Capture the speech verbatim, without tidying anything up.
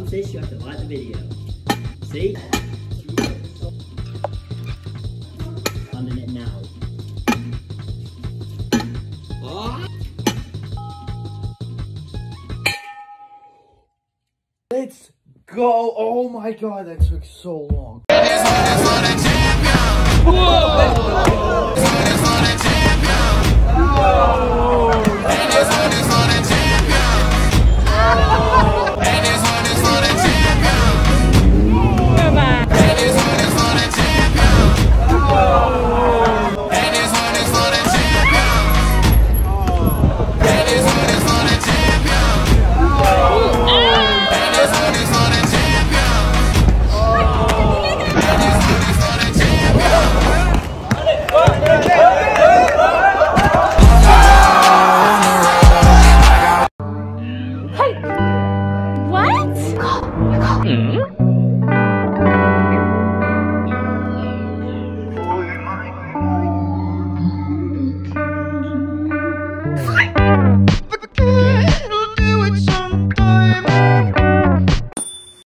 this, you have to like the video. See? I'm in it now. Let's go. Oh my god, that took so long. Whoa!